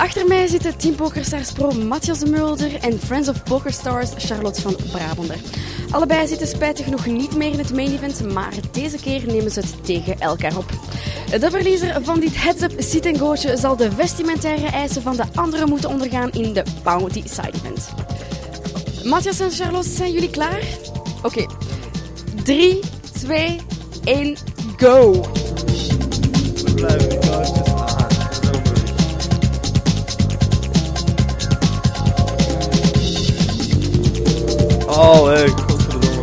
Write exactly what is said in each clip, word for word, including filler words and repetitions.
Achter mij zitten Team PokerStars Pro Matthias de Mulder en Friends of PokerStars Charlotte van Brabander. Allebei zitten spijtig genoeg niet meer in het main event, maar deze keer nemen ze het tegen elkaar op. De verliezer van dit heads-up sit-and-go'tje zal de vestimentaire eisen van de anderen moeten ondergaan in de Bounty side event. Matthias en Charlotte, zijn jullie klaar? Oké. Okay. drie, twee, één, go! We blijven die kaartjes aan. Oh, hé, godverdomme.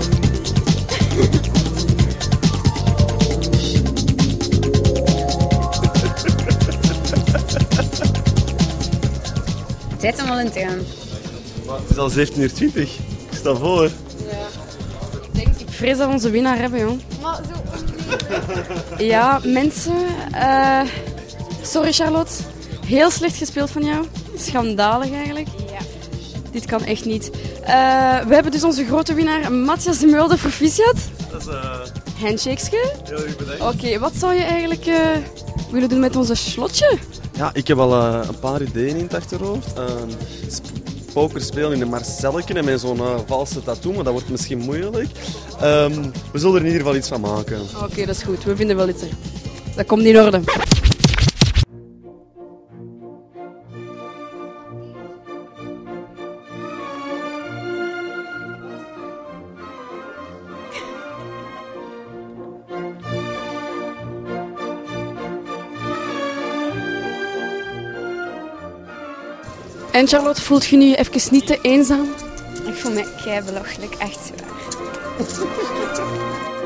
Tijd om al in te gaan. Het is al zeventien uur twintig. Ik sta voor. Ik vrees dat we onze winnaar hebben, joh. Maar zo... Ja, mensen. Uh, sorry, Charlotte. Heel slecht gespeeld van jou. Schandalig eigenlijk. Ja. Dit kan echt niet. Uh, we hebben dus onze grote winnaar, Matthias de Mulder, proficiat. Dat is uh, Handshakesje. heel erg bedankt. Oké, okay, wat zou je eigenlijk uh, willen doen met onze slotje? Ja, ik heb al uh, een paar ideeën in het achterhoofd. Uh, sp- poker spelen in een Marcelletje en met zo'n uh, valse tattoo, maar dat wordt misschien moeilijk. Um, we zullen er in ieder geval iets van maken. Oké, okay, dat is goed. We vinden wel iets er. Dat komt in orde. En Charlotte, voelt je nu even niet te eenzaam? Ik voel me kei belachelijk, echt waar.